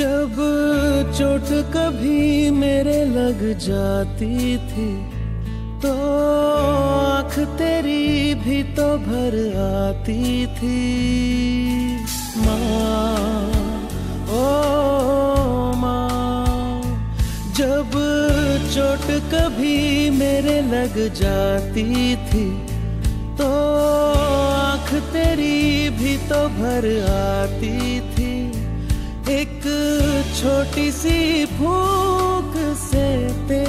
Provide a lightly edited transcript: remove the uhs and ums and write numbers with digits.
जब चोट कभी मेरे लग जाती थी तो आँख तेरी भी तो भर आती थी। माँ ओ माँ, जब चोट कभी मेरे लग जाती थी तो आँख तेरी भी तो भर आती थी। एक छोटी सी फूंक से